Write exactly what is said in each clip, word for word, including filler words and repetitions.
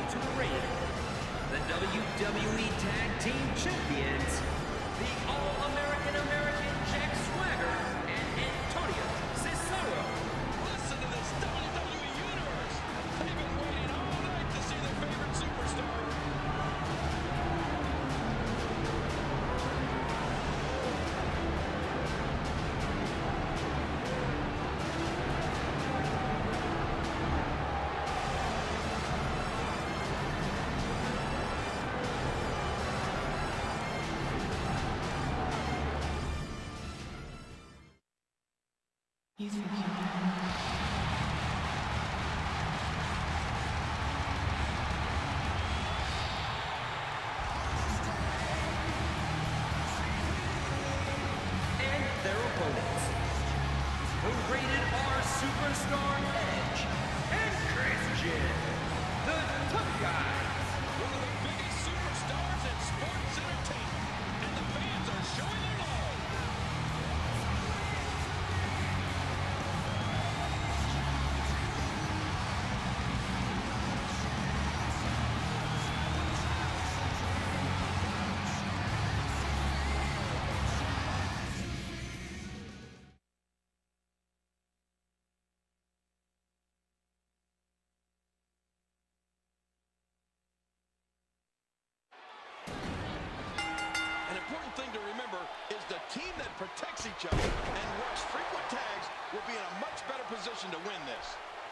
to the ring, the W W E Tag Team Champions, the All-American American Jack Swagger and Antonio Cesaro. Listen to this W W E Universe. They've been waiting all night to see their favorite superstar. The Rated R Superstar Edge and Christian, the Tough Guys. One of the biggest superstars in sports entertainment, and the fans are showing their love. Team that protects each other and works frequent tags will be in a much better position to win this.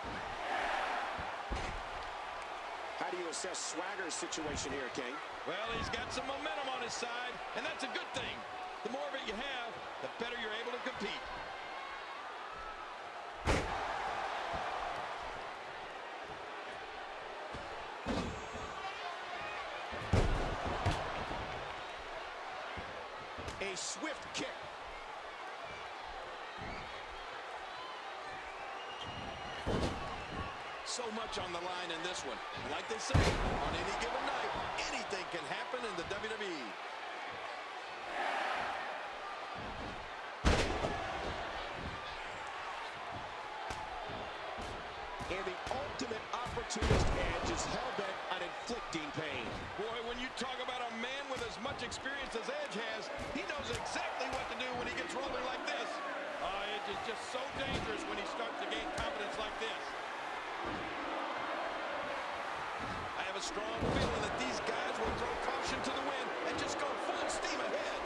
How do you assess Swagger's situation here, King? Well, he's got some momentum on his side, and that's a good thing. The more of it you have, the better you're able to compete. A swift kick. So much on the line in this one. And like they say, on any given night, anything can happen in the W W E. And the ultimate opportunist Edge is hell-bent on inflicting pain. Boy, when you talk about a man with as much experience as Edge has, he knows exactly what to do when he gets rolling like this. Uh, Edge is just so dangerous when he starts to gain confidence like this. I have a strong feeling that these guys will throw caution to the wind and just go full steam ahead.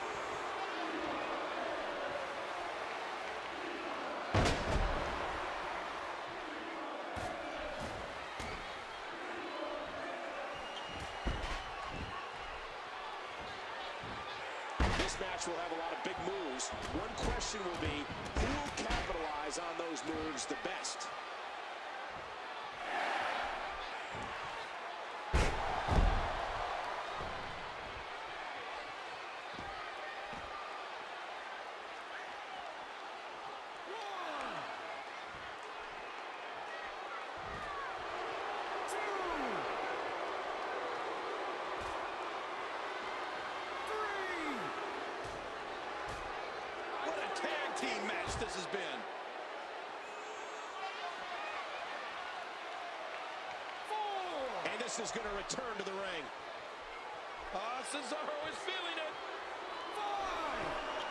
This match will have a lot of big moves. One question will be, who will capitalize on those moves the best? Team match this has been. Four. And this is going to return to the ring. Ah, uh, Cesaro is feeling it. Five.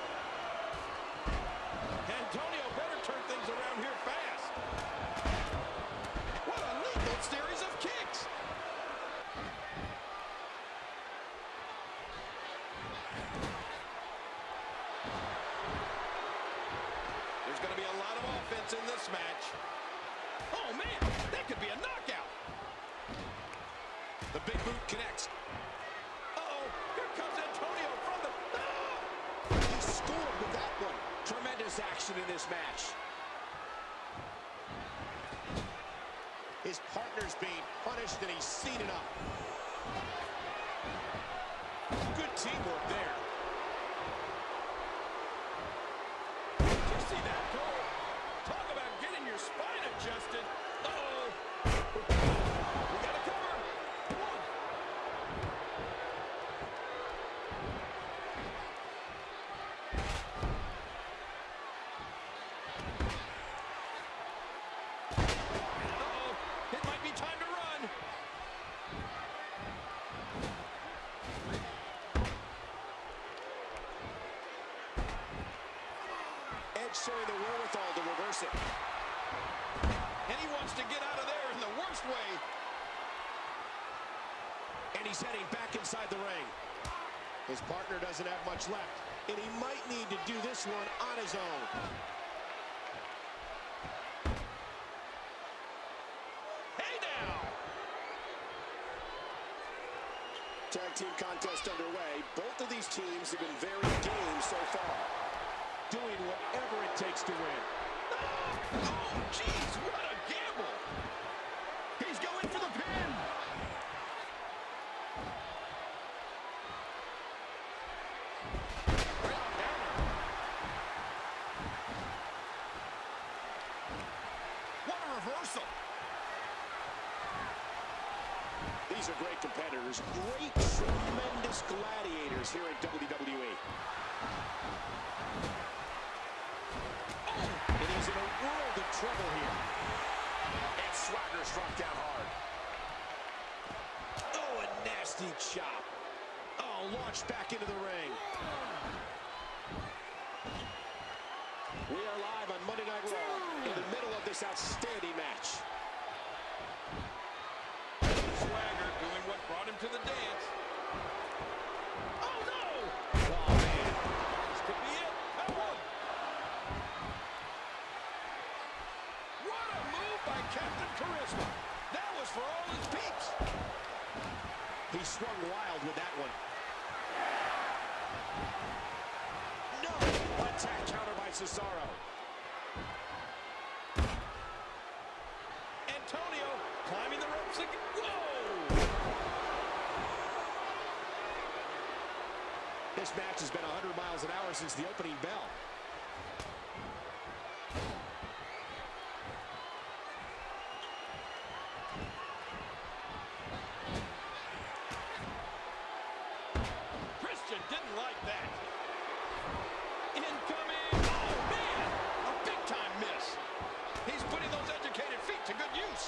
Antonio better turn things around here fast. What a lethal series of kicks. There's going to be a lot of offense in this match. Oh, man, that could be a knockout. The big boot connects. Uh-oh, here comes Antonio from the... Oh! He scored with that one. Tremendous action in this match. His partner's being punished, and he's seen enough. Good teamwork there. See that goal? Talk about getting your spine adjusted. Uh-oh. We got to cover. One. Uh-oh. It might be time to run. force it. And he wants to get out of there in the worst way. And he's heading back inside the ring. His partner doesn't have much left, and he might need to do this one on his own. Hey now! Tag team contest underway. Both of these teams have been very game so far, doing whatever it takes to win. Oh, jeez, what a gamble! He's going for the pin! What a reversal! These are great competitors, great, tremendous gladiators here in W W E. And he's in a world of trouble here. And Swagger struck down hard. Oh, a nasty chop. Oh, launched back into the ring. We are live on Monday Night Raw in the middle of this outstanding match. Swagger doing what brought him to the dance. Oh, no! Oh, man. This could be it. That one. What a move by Captain Charisma. That was for all his peeps. He swung wild with that one. No! Attack counter by Cesaro. Antonio climbing the ropes again. Whoa! This match has been one hundred miles an hour since the opening bell. Christian didn't like that. Incoming. Oh, man! A big-time miss. He's putting those educated feet to good use.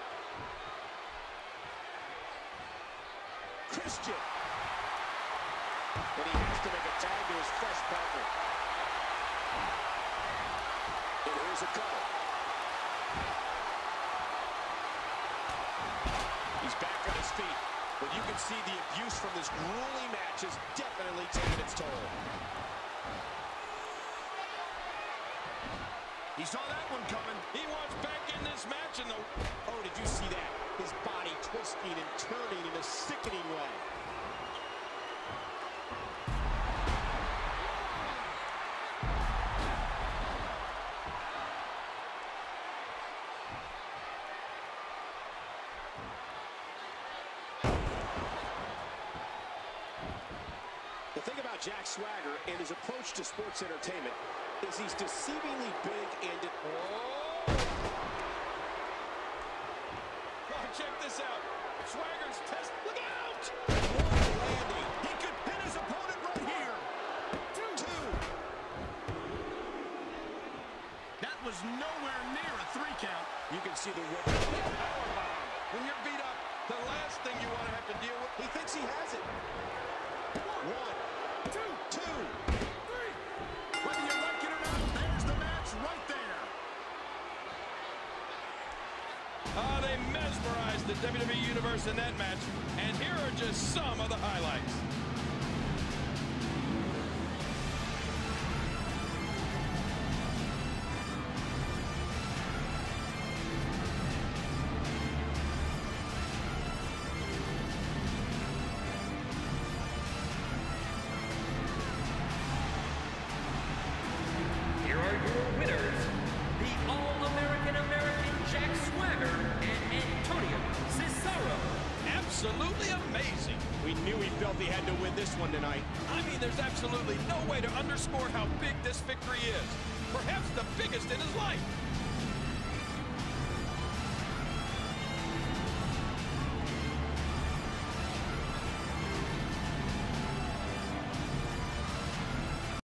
Christian. And he has to make a tag to his fresh partner. And here's a cover. He's back on his feet, but you can see the abuse from this grueling match is definitely taking its toll. He saw that one coming. He wants back in this match in the... Oh, did you see that? His body twisting and turning in a sickening way. The thing about Jack Swagger and his approach to sports entertainment is he's deceivingly big and... Oh! Oh, check this out. Swagger's test. Look out! What a landing. He could pin his opponent right here. Two. Two. That was nowhere near a three count. You can see the whip. Powerbomb. When you're beat up, the last thing you want to have to deal with. He thinks he has it. One. Two. Two. Three. Whether you like it or not, there's the match right there. Ah, they mesmerized the W W E Universe in that match. And here are just some of the highlights. Here are your winners, the All-American American Jack Swagger and Antonio Cesaro. Absolutely amazing. We knew he felt he had to win this one tonight. I mean, there's absolutely no way to underscore how big this victory is. Perhaps the biggest in his life.